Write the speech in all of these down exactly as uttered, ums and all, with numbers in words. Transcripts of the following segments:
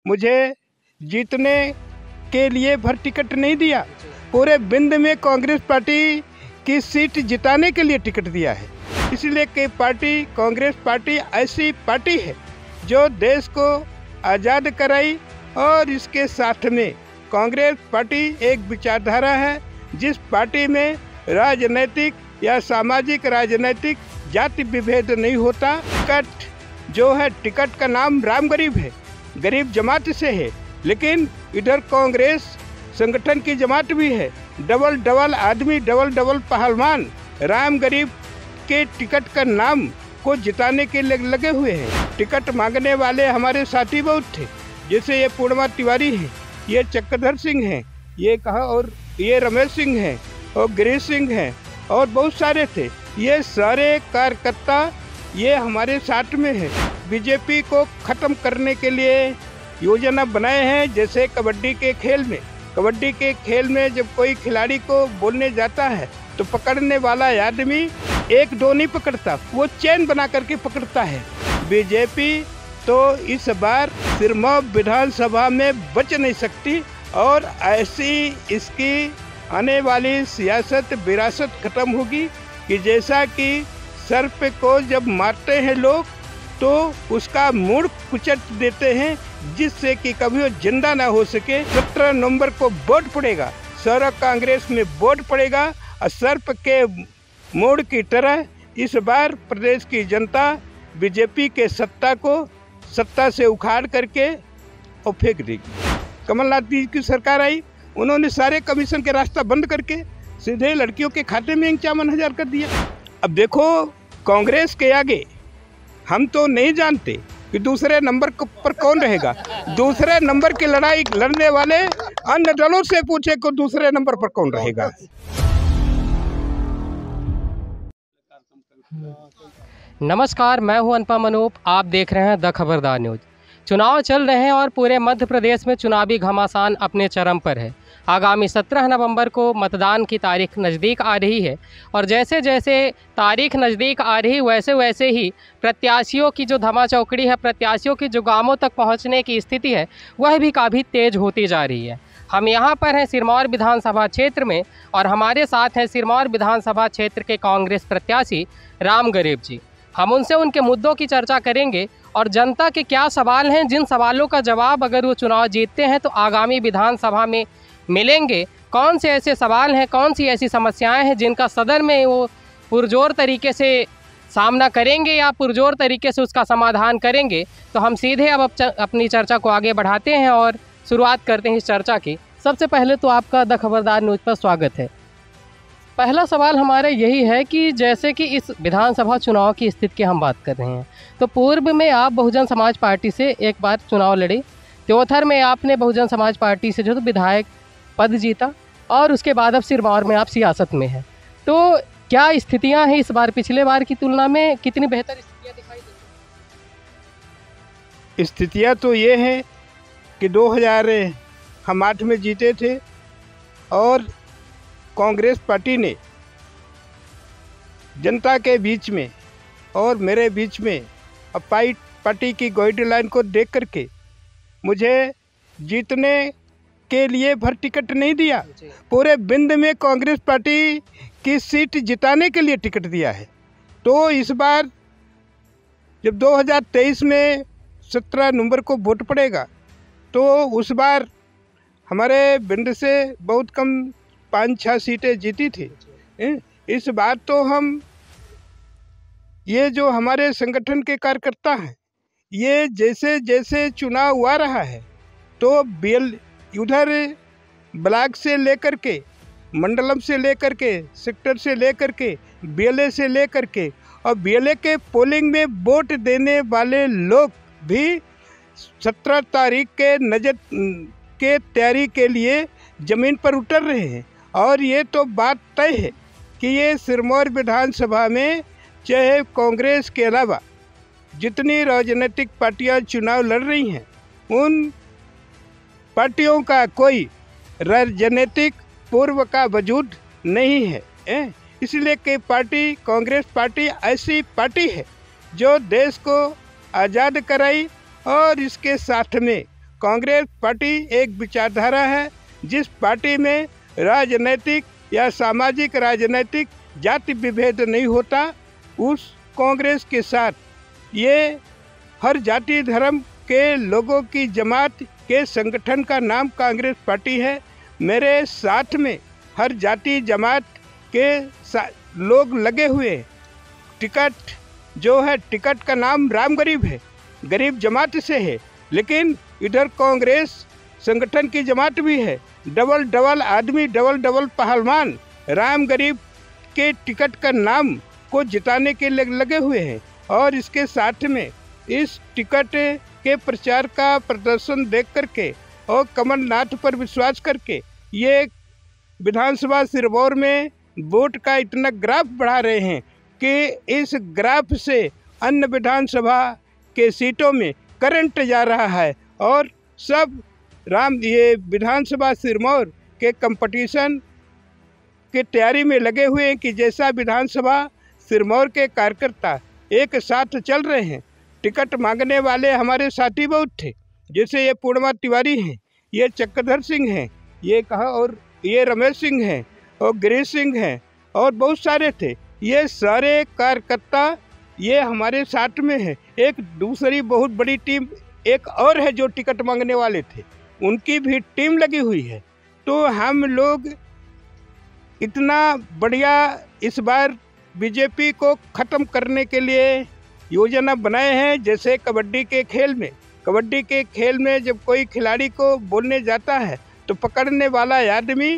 मुझे जीतने के लिए भर टिकट नहीं दिया, पूरे बिंद में कांग्रेस पार्टी की सीट जिताने के लिए टिकट दिया है। इसलिए कि पार्टी कांग्रेस पार्टी ऐसी पार्टी है जो देश को आज़ाद कराई, और इसके साथ में कांग्रेस पार्टी एक विचारधारा है जिस पार्टी में राजनीतिक या सामाजिक राजनीतिक जाति विभेद नहीं होता। टिकट जो है, टिकट का नाम राम गरीब है, गरीब जमात से है, लेकिन इधर कांग्रेस संगठन की जमात भी है। डबल डबल आदमी, डबल डबल पहलवान राम गरीब के टिकट का नाम को जिताने के लिए लगे हुए हैं। टिकट मांगने वाले हमारे साथी बहुत थे, जैसे ये पूर्णिमा तिवारी है, ये चक्रधर सिंह हैं, ये कहा और ये रमेश सिंह हैं, और गिरीश सिंह हैं, और बहुत सारे थे। ये सारे कार्यकर्ता ये हमारे साथ में है। बीजेपी को ख़त्म करने के लिए योजना बनाए हैं। जैसे कबड्डी के खेल में कबड्डी के खेल में जब कोई खिलाड़ी को बोलने जाता है तो पकड़ने वाला आदमी एक दो नहीं पकड़ता, वो चेन बना करके पकड़ता है। बीजेपी तो इस बार सिरमौर विधानसभा में बच नहीं सकती, और ऐसी इसकी आने वाली सियासत विरासत खत्म होगी कि जैसा कि सर्प को जब मारते हैं लोग तो उसका मूड़ कुचल देते हैं, जिससे कि कभी वो जिंदा ना हो सके। सत्रह नवंबर को वोट पड़ेगा, सारा कांग्रेस में वोट पड़ेगा, और सर्प के मूड़ की तरह इस बार प्रदेश की जनता बीजेपी के सत्ता को सत्ता से उखाड़ करके और फेंक देगी। कमलनाथ जी की सरकार आई, उन्होंने सारे कमीशन के रास्ता बंद करके सीधे लड़कियों के खाते में इक्यावन हजार कर दिया। अब देखो, कांग्रेस के आगे हम तो नहीं जानते कि दूसरे नंबर पर कौन रहेगा। दूसरे नंबर की लड़ाई लड़ने वाले अन्य दलों से पूछे कि दूसरे नंबर पर कौन रहेगा। नमस्कार, मैं हूं अनुपम अनूप। आप देख रहे हैं द खबरदार न्यूज। चुनाव चल रहे हैं और पूरे मध्य प्रदेश में चुनावी घमासान अपने चरम पर है। आगामी सत्रह नवंबर को मतदान की तारीख नज़दीक आ रही है, और जैसे जैसे तारीख नज़दीक आ रही वैसे वैसे ही प्रत्याशियों की जो धमाचौकड़ी है, प्रत्याशियों की जो गांवों तक पहुंचने की स्थिति है, वह भी काफ़ी तेज़ होती जा रही है। हम यहां पर हैं सिरमौर विधानसभा क्षेत्र में, और हमारे साथ हैं सिरमौर विधानसभा क्षेत्र के कांग्रेस प्रत्याशी राम गरीब जी। हम उनसे उनके मुद्दों की चर्चा करेंगे और जनता के क्या सवाल हैं, जिन सवालों का जवाब अगर वो चुनाव जीतते हैं तो आगामी विधानसभा में मिलेंगे। कौन से ऐसे सवाल हैं, कौन सी ऐसी समस्याएं हैं जिनका सदन में वो पुरजोर तरीके से सामना करेंगे या पुरजोर तरीके से उसका समाधान करेंगे। तो हम सीधे अब अपनी चर्चा को आगे बढ़ाते हैं और शुरुआत करते हैं इस चर्चा की। सबसे पहले तो आपका द खबरदार न्यूज़ पर स्वागत है। पहला सवाल हमारा यही है कि जैसे कि इस विधानसभा चुनाव की स्थिति की हम बात कर रहे हैं, तो पूर्व में आप बहुजन समाज पार्टी से एक बार चुनाव लड़े, त्योथर में आपने बहुजन समाज पार्टी से जो तो विधायक पद जीता, और उसके बाद अब सिरमौर में आप सियासत में हैं। तो क्या स्थितियां हैं इस बार पिछले बार की तुलना में, कितनी बेहतर स्थितियां दिखाई दे रही? स्थितियां तो ये हैं कि दो हज़ार हम आठ में जीते थे, और कांग्रेस पार्टी ने जनता के बीच में और मेरे बीच में अब पार्टी की गाइडलाइन को देख करके मुझे जीतने के लिए भर टिकट नहीं दिया, पूरे बिंद में कांग्रेस पार्टी की सीट जिताने के लिए टिकट दिया है। तो इस बार जब दो हज़ार तेईस में सत्रह नवंबर को वोट पड़ेगा, तो उस बार हमारे बिंद से बहुत कम पाँच छः सीटें जीती थी। इस बार तो हम ये जो हमारे संगठन के कार्यकर्ता हैं, ये जैसे जैसे चुनाव आ रहा है तो बेल उधर ब्लॉक से लेकर के, मंडलम से लेकर के, सेक्टर से लेकर के, बीएलए से लेकर के, और बीएलए के पोलिंग में वोट देने वाले लोग भी सत्रह तारीख के नजर के तैयारी के लिए ज़मीन पर उतर रहे हैं। और ये तो बात तय है कि ये सिरमौर विधानसभा में चाहे कांग्रेस के अलावा जितनी राजनीतिक पार्टियां चुनाव लड़ रही हैं, उन पार्टियों का कोई राजनीतिक पूर्व का वजूद नहीं है, है? इसलिए कि पार्टी कांग्रेस पार्टी ऐसी पार्टी है जो देश को आज़ाद कराई, और इसके साथ में कांग्रेस पार्टी एक विचारधारा है, जिस पार्टी में राजनीतिक या सामाजिक राजनीतिक जाति विभेद नहीं होता, उस कांग्रेस के साथ ये हर जाति धर्म के लोगों की जमात के संगठन का नाम कांग्रेस पार्टी है। मेरे साथ में हर जाति जमात के लोग लगे हुए। टिकट जो है, टिकट का नाम राम गरीब है, गरीब जमात से है, लेकिन इधर कांग्रेस संगठन की जमात भी है। डबल डबल आदमी, डबल डबल पहलवान राम गरीब के टिकट का नाम को जिताने के लिए लगे हुए हैं। और इसके साथ में इस टिकट के प्रचार का प्रदर्शन देख करके और कमलनाथ पर विश्वास करके ये विधानसभा सिरमौर में वोट का इतना ग्राफ बढ़ा रहे हैं कि इस ग्राफ से अन्य विधानसभा के सीटों में करंट जा रहा है। और सब राम ये विधानसभा सिरमौर के कंपटीशन की तैयारी में लगे हुए हैं कि जैसा विधानसभा सिरमौर के कार्यकर्ता एक साथ चल रहे हैं। टिकट मांगने वाले हमारे साथी बहुत थे, जैसे ये पूर्णिमा तिवारी हैं, ये चक्रधर सिंह हैं, ये कहा और ये रमेश सिंह हैं और गिरीश सिंह हैं और बहुत सारे थे। ये सारे कार्यकर्ता ये हमारे साथ में है। एक दूसरी बहुत बड़ी टीम एक और है जो टिकट मांगने वाले थे, उनकी भी टीम लगी हुई है। तो हम लोग इतना बढ़िया इस बार बीजेपी को ख़त्म करने के लिए योजना बनाए हैं। जैसे कबड्डी के खेल में कबड्डी के खेल में जब कोई खिलाड़ी को बोलने जाता है तो पकड़ने वाला आदमी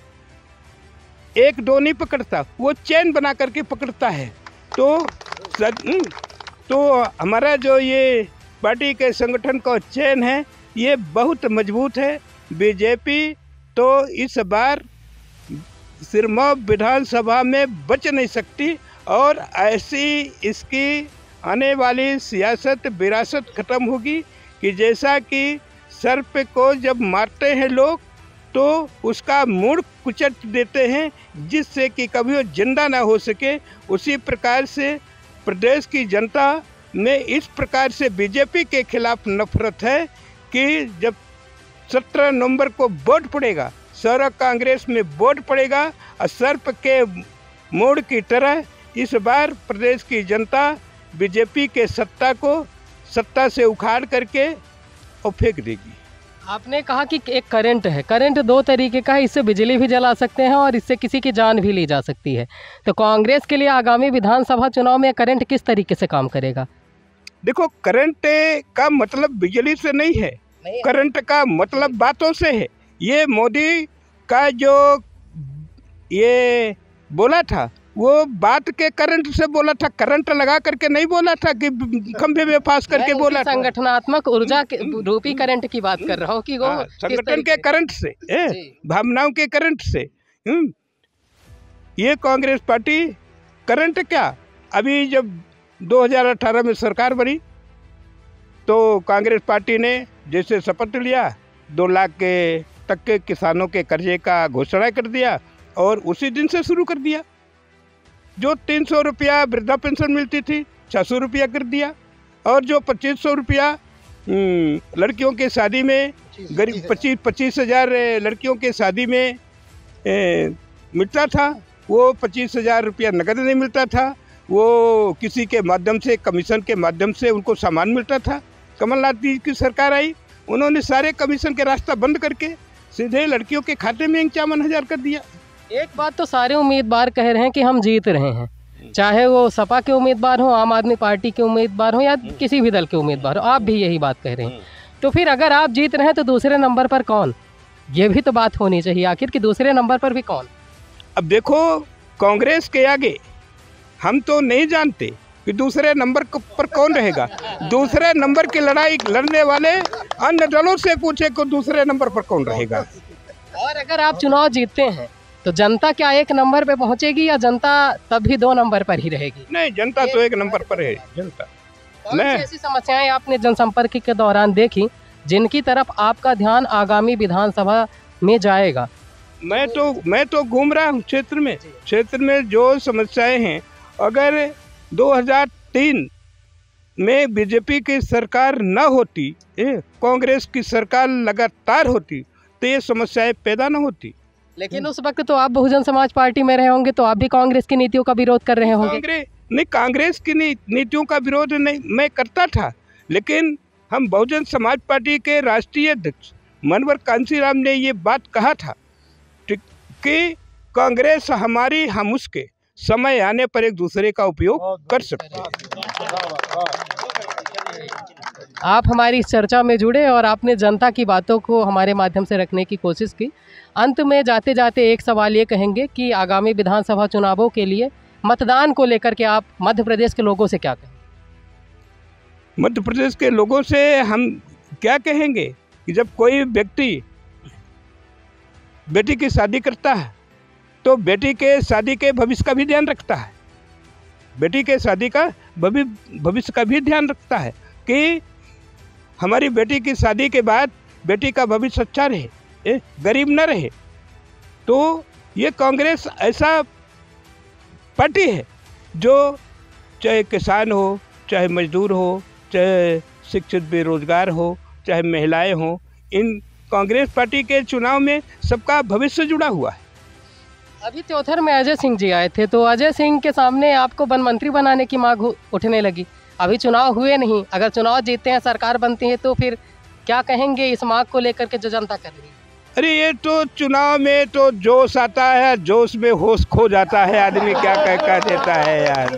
एक दो नहीं पकड़ता, वो चेन बना करके पकड़ता है। तो तो हमारा जो ये पार्टी के संगठन का चेन है ये बहुत मजबूत है। बीजेपी तो इस बार सिरमौर विधानसभा में बच नहीं सकती और ऐसी इसकी आने वाली सियासत विरासत खत्म होगी कि जैसा कि सर्प को जब मारते हैं लोग तो उसका मूड़ कुचल देते हैं जिससे कि कभी वो जिंदा ना हो सके। उसी प्रकार से प्रदेश की जनता में इस प्रकार से बीजेपी के खिलाफ नफरत है कि जब सत्रह नवंबर को वोट पड़ेगा, सारा कांग्रेस में वोट पड़ेगा और सर्प के मोड़ की तरह इस बार प्रदेश की जनता बीजेपी के सत्ता को सत्ता से उखाड़ करके और फेंक देगी। आपने कहा कि एक करंट है, करंट दो तरीके का है, इससे बिजली भी जला सकते हैं और इससे किसी की जान भी ली जा सकती है। तो कांग्रेस के लिए आगामी विधानसभा चुनाव में करंट किस तरीके से काम करेगा? देखो, करंट का मतलब बिजली से नहीं है, नहीं। करंट का मतलब बातों से है। ये मोदी का जो ये बोला था वो बात के करंट से बोला था, करंट लगा करके नहीं बोला था कि खंभे में फांस करके बोला था। संगठनात्मक ऊर्जा के रूपी करंट की बात कर रहा हूँ कि वो संगठन के करंट से, भावनाओं के करंट से। ये कांग्रेस पार्टी करंट क्या, अभी जब दो हज़ार अठारह में सरकार बनी तो कांग्रेस पार्टी ने जैसे शपथ लिया, दो लाख के तक के किसानों के कर्जे का घोषणा कर दिया और उसी दिन से शुरू कर दिया। जो तीन सौ रुपया वृद्धा पेंशन मिलती थी छः सौ रुपया कर दिया और जो पच्चीस सौ रुपया लड़कियों के शादी में गरीब पच्चीस पच्चीस हज़ार लड़कियों के शादी में ए, मिलता था, वो पच्चीस हज़ार रुपया नकद नहीं मिलता था, वो किसी के माध्यम से कमीशन के माध्यम से उनको सामान मिलता था। कमलनाथ जी की सरकार आई, उन्होंने सारे कमीशन के रास्ता बंद करके सीधे लड़कियों के खाते में इक्यावन हज़ार कर दिया। एक बात तो सारे उम्मीदवार कह रहे हैं कि हम जीत रहे हैं, चाहे वो सपा के उम्मीदवार हो, आम आदमी पार्टी के उम्मीदवार हो या किसी भी दल के उम्मीदवार हो, आप भी यही बात कह रहे हैं। तो फिर अगर आप जीत रहे हैं तो दूसरे नंबर पर कौन, ये भी तो बात होनी चाहिए आखिर कि दूसरे नंबर पर भी कौन। अब देखो, कांग्रेस के आगे हम तो नहीं जानते कि दूसरे नंबर पर कौन रहेगा। दूसरे नंबर की लड़ाई लड़ने वाले अन्य दलों से पूछे को दूसरे नंबर पर कौन रहेगा। और अगर आप चुनाव जीतते हैं तो जनता क्या एक नंबर पे पहुंचेगी या जनता तब भी दो नंबर पर ही रहेगी? नहीं, जनता तो एक नंबर पर है। जनता कौन सी ऐसी समस्याएं आपने जनसंपर्क के दौरान देखी जिनकी तरफ आपका ध्यान आगामी विधानसभा में जाएगा? मैं तो मैं तो घूम रहा हूँ क्षेत्र में क्षेत्र में जो समस्याएं हैं, अगर दो हज़ार तीन में बीजेपी की सरकार न होती, ए, कांग्रेस की सरकार लगातार होती, तो ये समस्याएं पैदा न होती। लेकिन उस वक्त तो आप बहुजन समाज पार्टी में रहे होंगे, तो आप भी कांग्रेस की नीतियों का विरोध कर रहे होंगे। कांग्रेस नहीं, कांग्रेस की नी, नीतियों का विरोध नहीं मैं करता था, लेकिन हम बहुजन समाज पार्टी के राष्ट्रीय अध्यक्ष मनोहर कांशीराम ने ये बात कहा था कि कांग्रेस हमारी, हम उसके, समय आने पर एक दूसरे का उपयोग कर सकते हैं। आप हमारी इस चर्चा में जुड़े और आपने जनता की बातों को हमारे माध्यम से रखने की कोशिश की। अंत में जाते जाते एक सवाल ये कहेंगे कि आगामी विधानसभा चुनावों के लिए मतदान को लेकर के आप मध्य प्रदेश के लोगों से क्या कहें? मध्य प्रदेश के लोगों से हम क्या कहेंगे कि जब कोई व्यक्ति बेटी की शादी करता है तो बेटी के शादी के भविष्य का भी ध्यान रखता है, बेटी के शादी का भविष्य का भी ध्यान रखता है कि हमारी बेटी की शादी के बाद बेटी का भविष्य अच्छा रहे, ए, गरीब न रहे। तो ये कांग्रेस ऐसा पार्टी है जो चाहे किसान हो, चाहे मजदूर हो, चाहे शिक्षित बेरोजगार हो, चाहे महिलाएं हो, इन कांग्रेस पार्टी के चुनाव में सबका भविष्य जुड़ा हुआ है। अभी चौथर में अजय सिंह जी आए थे, तो अजय सिंह के सामने आपको वन मंत्री बनाने की मांग उठने लगी। अभी चुनाव हुए नहीं, अगर चुनाव जीतते हैं, सरकार बनती है, तो फिर क्या कहेंगे इस मांग को लेकर के जो जनता कर रही है? अरे ये तो चुनाव में तो जोश आता है, जोश में होश खो जाता है, आदमी क्या कह कह देता है यार।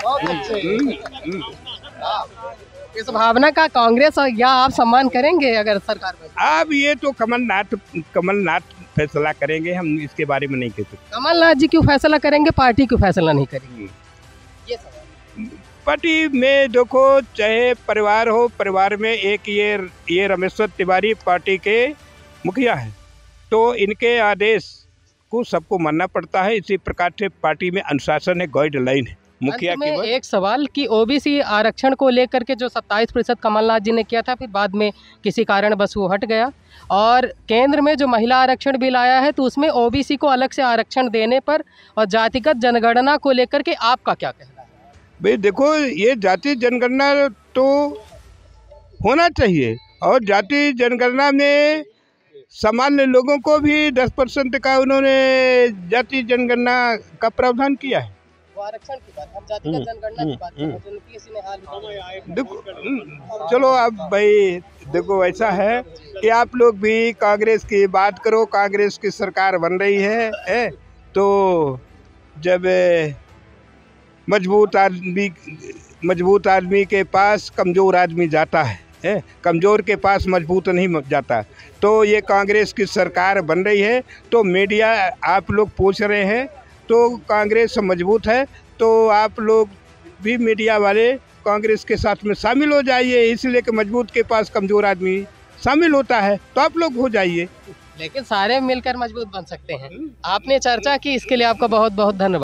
इस भावना का कांग्रेस या आप सम्मान करेंगे अगर सरकार बने? अब ये तो कमलनाथ कमलनाथ फैसला करेंगे, हम इसके बारे में नहीं कह सकते। कमलनाथ जी क्यों फैसला करेंगे, पार्टी क्यों फैसला नहीं करेगी? ये सवाल। पार्टी में देखो, चाहे परिवार हो, परिवार में एक ये ये रमेश्वर तिवारी पार्टी के मुखिया है, तो इनके आदेश को सबको मानना पड़ता है। इसी प्रकार से पार्टी में अनुशासन है, गाइडलाइन है मुखिया में की। एक सवाल कि ओबीसी आरक्षण को लेकर के जो सत्ताईस प्रतिशत कमलनाथ जी ने किया था, फिर बाद में किसी कारण बस वो हट गया, और केंद्र में जो महिला आरक्षण बिल आया है, तो उसमें ओबीसी को अलग से आरक्षण देने पर और जातिगत जनगणना को लेकर के आपका क्या कहना है? भाई देखो, ये जाति जनगणना तो होना चाहिए, और जाति जनगणना में सामान्य लोगों को भी दस परसेंट का उन्होंने जाति जनगणना का प्रावधान किया है। आरक्षण की बात, हम जातिगत जनगणना की बात कर रहे हैं, जो किसी ने हाल में। देखो चलो, अब भाई देखो, ऐसा है कि आप लोग भी कांग्रेस की बात करो, कांग्रेस की सरकार बन रही है, है तो जब मजबूत आदमी मजबूत आदमी के पास कमज़ोर आदमी जाता है, है कमज़ोर के पास मजबूत नहीं जाता। तो ये कांग्रेस की सरकार बन रही है, तो मीडिया आप लोग पूछ रहे हैं तो कांग्रेस मजबूत है, तो आप लोग भी मीडिया वाले कांग्रेस के साथ में शामिल हो जाइए, इसलिए कि मजबूत के पास कमज़ोर आदमी शामिल होता है, तो आप लोग हो जाइए। लेकिन सारे मिलकर मजबूत बन सकते हैं। आपने चर्चा की, इसके लिए आपका बहुत बहुत धन्यवाद।